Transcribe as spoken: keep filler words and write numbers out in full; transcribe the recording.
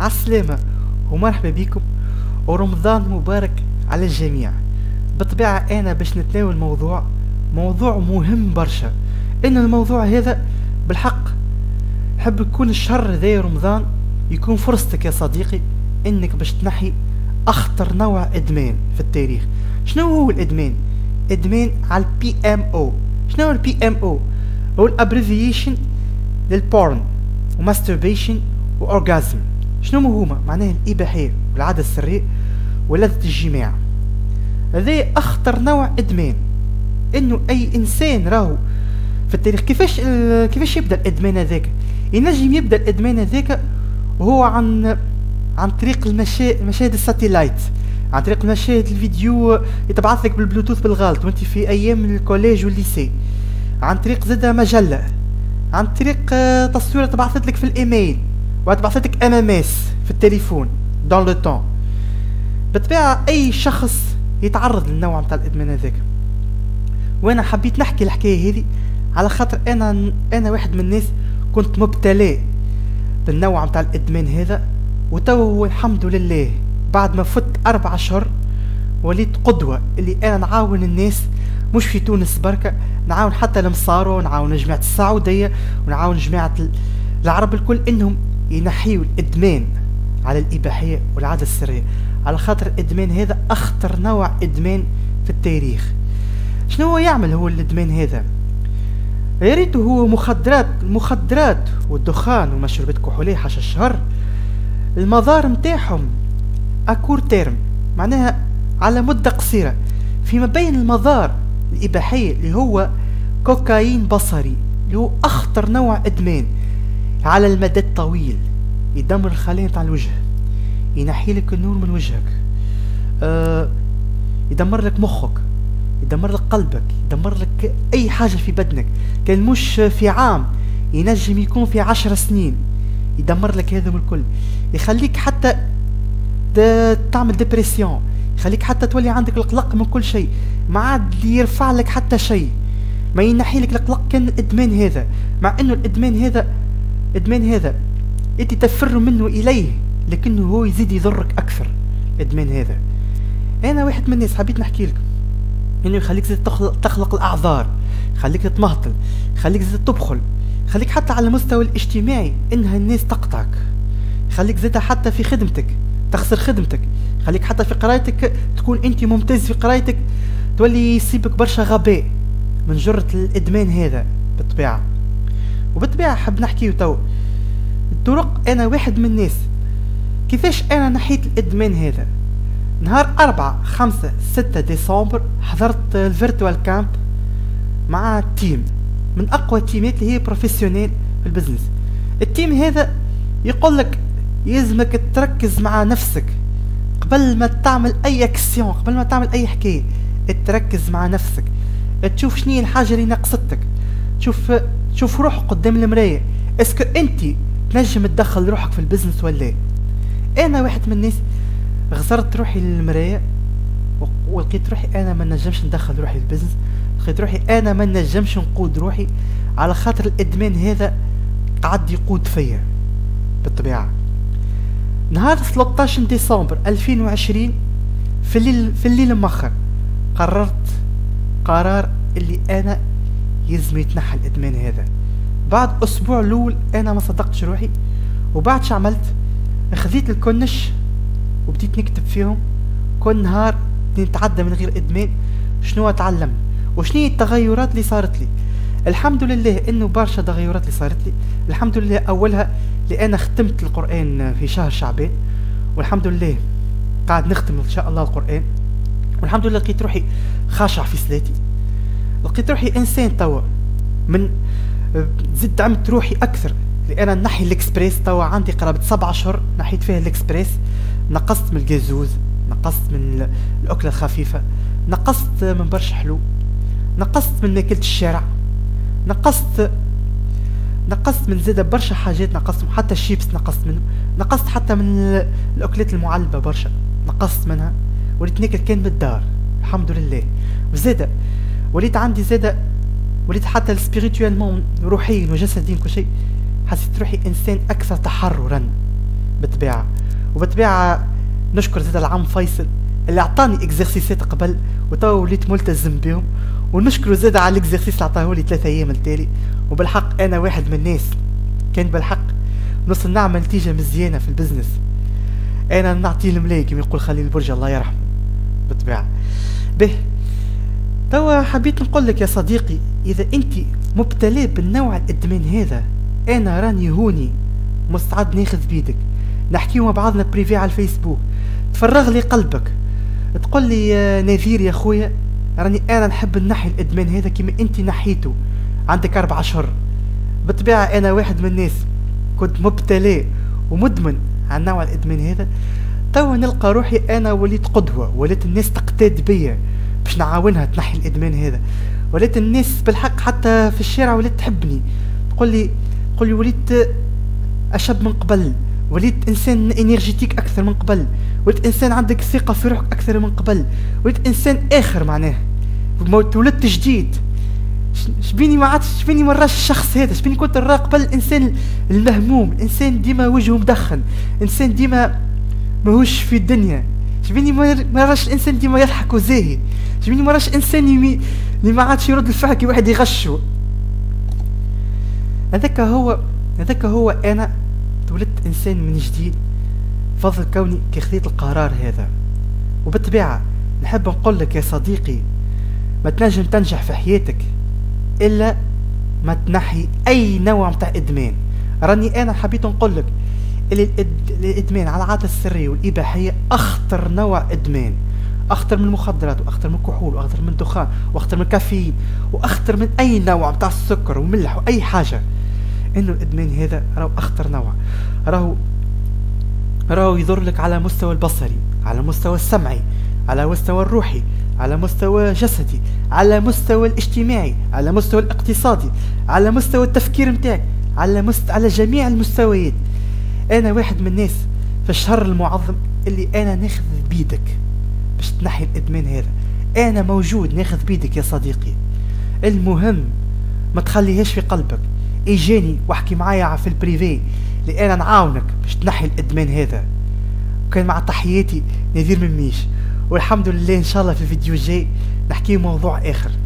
عالسلامة ومرحبا بكم ورمضان مبارك على الجميع. بالطبيعة أنا باش نتناول موضوع موضوع مهم برشا، إن الموضوع هذا بالحق حب يكون الشهر ذا رمضان يكون فرصتك يا صديقي إنك باش تنحي أخطر نوع إدمان في التاريخ. شنو هو الإدمان؟ إدمان على البي ام او. شنو هو البي ام او؟ هو الابريفيشن للبورن وماستربيشن وأورغازم. شنو هما؟ معناه الإباحية والعادة السرية ولذة الجماع. هذا أخطر نوع إدمان، إنه أي إنسان راهو في التاريخ كيفاش كيفاش يبدأ الإدمان هذاك؟ ينجم يبدأ الإدمان هذاك وهو عن عن طريق المشا... مشاهد الساتيلايت، عن طريق مشاهد الفيديو يتبعث لك بالبلوتوث بالغلط وانت في ايام الكوليج والليسي، عن طريق زاده مجله، عن طريق تصويره تبعثت لك في الايميل وتبعثت لك ام ام اس في التليفون دون لو طون. بالطبيعه اي شخص يتعرض للنوع نتاع الادمان هذاك، وانا حبيت نحكي الحكايه هذه على خاطر انا انا واحد من الناس كنت مبتلى بالنوع نتاع الادمان هذا، وتو الحمد لله بعد ما فت أربع أشهر وليت قدوة اللي أنا نعاون الناس مش في تونس بركة، نعاون حتى المصارو ونعاون جماعة السعودية ونعاون جماعة العرب الكل إنهم ينحيوا الإدمان على الإباحية والعادة السرية، على خاطر الإدمان هذا أخطر نوع إدمان في التاريخ. شنو هو يعمل هو الإدمان هذا؟ يا ريته هو مخدرات المخدرات والدخان ومشروبات كحولية حاشا الشهر، المضار متاعهم اكور تيرم، معناها على مدة قصيرة، فيما بين المضار الإباحية اللي هو كوكايين بصري اللي هو أخطر نوع إدمان على المدى الطويل، يدمر الخلايا نتاع الوجه، ينحي لك النور من وجهك، آه يدمر لك مخك، يدمر لك قلبك، يدمر لك أي حاجة في بدنك، كان مش في عام ينجم يكون في عشر سنين، يدمر لك هذا الكل، يخليك حتى تعمل ديبريسيون، يخليك حتى تولي عندك القلق من كل شيء، ما عاد يرفع لك حتى شيء، ما ينحي لك القلق. كان الادمان هذا، مع انه الادمان هذا ادمان هذا انت تفر منه اليه، لكنه هو يزيد يضرك اكثر. الادمان هذا انا واحد من الناس حبيت نحكي لك انه يخليك زيد تخلق, تخلق الاعذار، يخليك تتمهطل، يخليك زيد تبخل، يخليك حتى على المستوى الاجتماعي انها الناس تقطعك، يخليك زيد حتى في خدمتك تخسر خدمتك، خليك حتى في قرايتك تكون انت ممتاز في قرايتك تولي يصيبك برشا غباء من جرة الادمان هذا بالطبيعة. وبالطبيعة حب نحكي تو الطرق. انا واحد من الناس كيفاش انا نحيت الادمان هذا. نهار أربعة خمسة ستة ديسمبر حضرت الفيرتوال كامب مع تيم من اقوى التيمات اللي هي بروفيسيونيل في البزنس. التيم هذا يقول لك يلزمك تركز مع نفسك قبل ما تعمل اي اكسيون، قبل ما تعمل اي حكايه تركز مع نفسك، تشوف شنو الحاجه اللي ناقصتك، تشوف تشوف روحك قدام المرايه، اسكو انت تنجم تدخل روحك في البزنس ولا. انا واحد من الناس غزرت روحي للمرايه ولقيت روحي انا ما نجمش ندخل روحي للبزنس، لقيت روحي انا ما نجمش نقود روحي، على خاطر الادمان هذا قعد يقود فيا بالطبيعه. نهار ثلاثة عشر ديسمبر ألفين وعشرين في الليل في الليل مؤخر قررت قرار اللي انا يلزم يتنحى الادمان هذا. بعد اسبوع الاول انا ما صدقتش روحي، وبعد شو عملت؟ خذيت الكنش وبديت نكتب فيهم كل نهار نتعدى من غير ادمان شنو اتعلم وشنو التغيرات اللي صارت لي. الحمد لله انه برشا تغيرات اللي صارت لي. الحمد لله اولها لأنا ختمت القرآن في شهر شعبان، والحمد لله قاعد نختم إن شاء الله القرآن، والحمد لله لقيت روحي خاشع في صلاتي، لقيت روحي إنسان توا من زدت عملت روحي أكثر، لأن نحي الإكسبريس توا عندي قرابة سبع أشهر نحيت فيها الإكسبريس، نقصت من الجازوز، نقصت من الأكلة الخفيفة، نقصت من برشا حلو، نقصت من ماكلة الشارع، نقصت نقصت من زادة برشا حاجات، نقصت حتى الشيبس نقصت منه، نقصت حتى من الأكلات المعلبة برشا نقصت منها، وليت ناكل كان بالدار الحمد لله. وزادة وليت عندي زادة وليت حتى سبيريتوالمون روحيا وجسديا كل شيء حسيت روحي إنسان أكثر تحررا بالطبيعة. وبالطبيعة نشكر زاد العم فيصل اللي عطاني اكزرسيسات قبل وتوا وليت ملتزم بهم، ونشكره زاد على الاكزرسيس اللي عطاهولي ثلاثة ايام التالي. وبالحق انا واحد من الناس كان بالحق نوصل نعمل نتيجة مزيانة في البزنس، انا نعطيه الملاي كما يقول خليل البرج الله يرحمه بالطبيعة. به توا حبيت نقول لك يا صديقي، اذا انت مبتلى بالنوع الادمان هذا انا راني هوني مستعد ناخذ بيدك، نحكيو مع بعضنا بريفي على الفيسبوك، تفرغ لي قلبك، تقول لي يا نذير يا خويا راني انا نحب نحي الادمان هذا كما انت نحيته عندك اربع اشهر. بالطبيعة انا واحد من الناس كنت مبتلى ومدمن على نوع الادمان هذا، توا نلقى روحي انا وليت قدوة، وليت الناس تقتاد بيا باش نعاونها تنحي الادمان هذا، وليت الناس بالحق حتى في الشارع وليت تحبني، تقول لي تقول لي وليت اشب من قبل، وليت انسان انرجيتيك اكثر من قبل، وليت انسان عندك ثقة في روحك اكثر من قبل، وليت انسان اخر معناه، ولدت جديد. شبيني ما عادش شبيني مراش الشخص هذا، شبيني كنت نرى قبل الانسان المهموم، انسان ديما وجهه مدخن، انسان ديما ماهوش في الدنيا، شبيني ما راش الانسان ديما يضحك وزاهي، شبيني ما راش انسان يمي اللي ما عادش يرد الفعل كي واحد يغشو. هذاك هو هذاك هو انا تولدت انسان من جديد فضل كوني كي خذيت القرار هذا. وبالطبيعة نحب نقول لك يا صديقي، ما تنجم تنجح في حياتك الا ما تنحي اي نوع متاع ادمان. راني انا حبيت نقول لك اللي الادمان على العادة السرية والاباحية اخطر نوع ادمان، اخطر من المخدرات واخطر من الكحول واخطر من الدخان واخطر من الكافيين واخطر من اي نوع متاع السكر وملح واي حاجة. انه الادمان هذا راهو اخطر نوع، راهو راهو يضر لك على مستوى البصري، على مستوى السمعي، على مستوى الروحي، على مستوى جسدي، على مستوى الاجتماعي، على مستوى الاقتصادي، على مستوى التفكير متاعك، على مست... على جميع المستويات. انا واحد من الناس في الشهر المعظم اللي انا ناخذ بيدك باش تنحي الادمان هذا، انا موجود ناخذ بيدك يا صديقي. المهم ما تخليهاش في قلبك، اجاني واحكي معايا في البريفي اللي انا نعاونك باش تنحي الادمان هذا. وكان مع تحياتي نذير من ميش، والحمد لله ان شاء الله في الفيديو الجاي نحكي موضوع اخر.